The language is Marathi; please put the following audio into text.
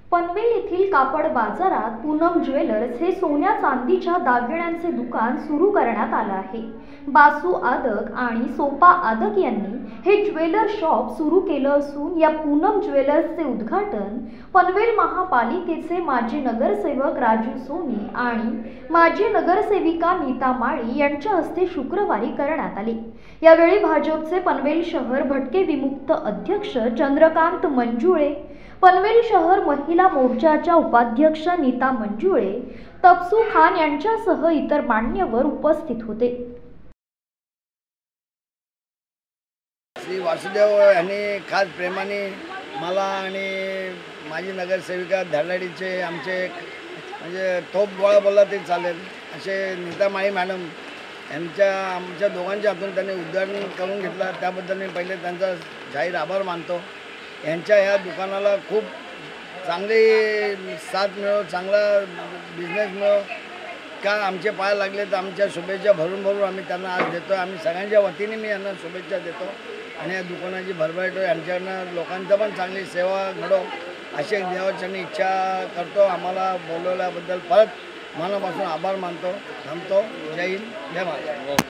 पनवेल येथील कापड बाजारात पूनम ज्वेलर्स हे सोन्या चांदीच्या दागिन्यांचे दुकान सुरू करण्यात आलं आहे। बासू आदक आणि सोपा आदक यांनी हे ज्वेलर शॉप सुरू केलं असून या पूनम ज्वेलर्सचे उद्घाटन पनवेल महापालिकेचे माजी नगरसेवक राजू सोनी आणि माजी नगरसेविका नीता माळी यांच्या हस्ते शुक्रवारी करण्यात आले। यावेळी भाजपचे पनवेल शहर भटके विमुक्त अध्यक्ष चंद्रकांत मंजुळे, पनवेल शहर महिला मोर्चाच्या उपाध्यक्ष नीता मंजुळे, तपसू खान यांच्यासह इतर मान्यवर उपस्थित होते। श्री वासुदेव यांनी खास प्रेमाने मला आणि माझी नगरसेविका धरलाडीचे आमचे म्हणजे तोप गोळा बोलला ते चालेल असे नीता माळी मॅडम यांच्या आमच्या दोघांच्या हातून त्यांनी उद्घाटन करून घेतला, त्याबद्दल मी पहिले त्यांचा जाहीर आभार मानतो। यांच्या ह्या दुकानाला खूप चांगली साथ मिळो, चांगला बिझनेस मिळो, का आमचे पाय लागले तर आमच्या शुभेच्छा भरून भरून आम्ही त्यांना आज देतो। आम्ही सगळ्यांच्या वतीने मी यांना शुभेच्छा देतो आणि या दुकानाची भरभराट हो, यांच्याकडनं लोकांचं पण चांगली सेवा घडो अशी देवाची इच्छा करतो। आम्हाला बोलवल्याबद्दल परत मनापासून आभार मानतो। थांबतो। जय हिंद, जय महाराष्ट्र।